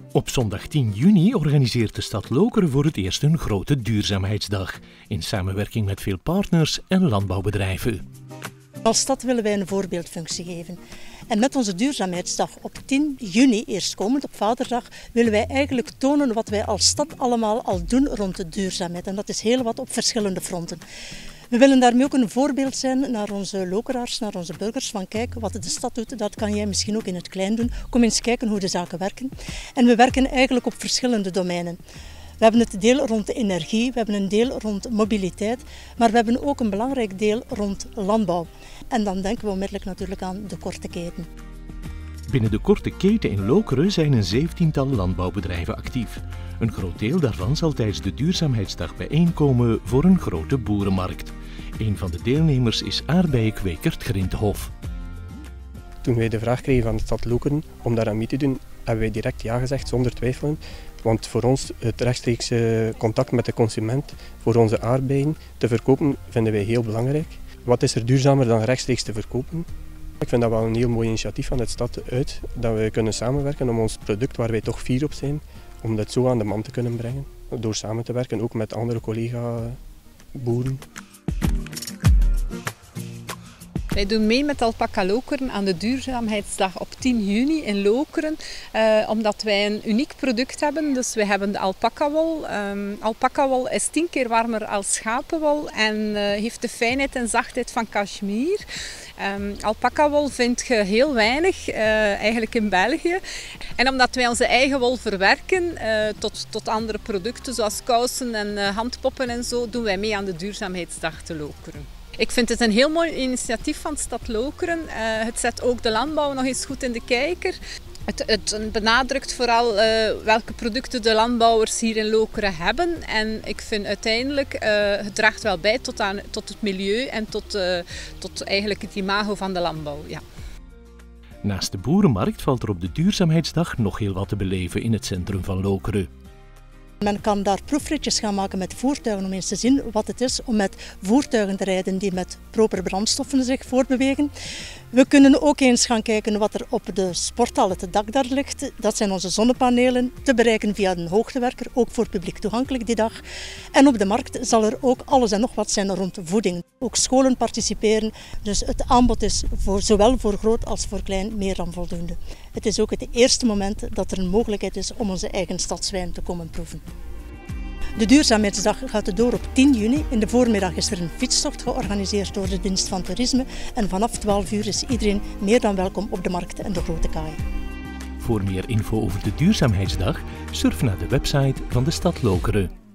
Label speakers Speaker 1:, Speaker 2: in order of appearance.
Speaker 1: Op zondag 10 juni organiseert de stad Lokeren voor het eerst een grote duurzaamheidsdag, in samenwerking met veel partners en landbouwbedrijven.
Speaker 2: Als stad willen wij een voorbeeldfunctie geven. En met onze duurzaamheidsdag op 10 juni, eerstkomend op Vaderdag, willen wij eigenlijk tonen wat wij als stad allemaal al doen rond de duurzaamheid. En dat is heel wat op verschillende fronten. We willen daarmee ook een voorbeeld zijn naar onze Lokeraars, naar onze burgers. Van kijk, wat de stad doet, dat kan jij misschien ook in het klein doen. Kom eens kijken hoe de zaken werken. En we werken eigenlijk op verschillende domeinen. We hebben het deel rond de energie, we hebben een deel rond mobiliteit, maar we hebben ook een belangrijk deel rond landbouw. En dan denken we onmiddellijk natuurlijk aan de korte keten.
Speaker 1: Binnen de korte keten in Lokeren zijn een 17-tal landbouwbedrijven actief. Een groot deel daarvan zal tijdens de duurzaamheidsdag bijeenkomen voor een grote boerenmarkt. Een van de deelnemers is aardbeienkwekert Grinthof.
Speaker 3: Toen wij de vraag kregen van de stad Lokeren om daar aan mee te doen, hebben wij direct ja gezegd zonder twijfelen. Want voor ons het rechtstreekse contact met de consument, voor onze aardbeien te verkopen, vinden wij heel belangrijk. Wat is er duurzamer dan rechtstreeks te verkopen? Ik vind dat wel een heel mooi initiatief van de stad uit, dat we kunnen samenwerken om ons product, waar wij toch fier op zijn, om dat zo aan de man te kunnen brengen. Door samen te werken, ook met andere collega-boeren.
Speaker 4: Wij doen mee met Alpaca Lokeren aan de duurzaamheidsdag op 10 juni in Lokeren, omdat wij een uniek product hebben. Dus we hebben de alpacawol. Alpacawol is 10 keer warmer als schapenwol en heeft de fijnheid en zachtheid van cashmere. Alpacawol vind je heel weinig, eigenlijk in België. En omdat wij onze eigen wol verwerken tot andere producten zoals kousen en handpoppen en zo, doen wij mee aan de duurzaamheidsdag te Lokeren. Ik vind het een heel mooi initiatief van de stad Lokeren. Het zet ook de landbouw nog eens goed in de kijker. Het benadrukt vooral welke producten de landbouwers hier in Lokeren hebben. En ik vind uiteindelijk, het draagt wel bij tot het milieu en tot eigenlijk het imago van de landbouw. Ja.
Speaker 1: Naast de boerenmarkt valt er op de duurzaamheidsdag nog heel wat te beleven in het centrum van Lokeren.
Speaker 2: Men kan daar proefritjes gaan maken met voertuigen om eens te zien wat het is om met voertuigen te rijden die met proper brandstoffen zich voortbewegen. We kunnen ook eens gaan kijken wat er op de sporthal, het dak daar ligt. Dat zijn onze zonnepanelen, te bereiken via een hoogtewerker, ook voor publiek toegankelijk die dag. En op de markt zal er ook alles en nog wat zijn rond voeding. Ook scholen participeren, dus het aanbod is zowel voor groot als voor klein meer dan voldoende. Het is ook het eerste moment dat er een mogelijkheid is om onze eigen stadswijn te komen proeven. De duurzaamheidsdag gaat door op 10 juni. In de voormiddag is er een fietstocht georganiseerd door de dienst van toerisme. En vanaf 12 uur is iedereen meer dan welkom op de markt en de grote kaaien.
Speaker 1: Voor meer info over de duurzaamheidsdag, surf naar de website van de stad Lokeren.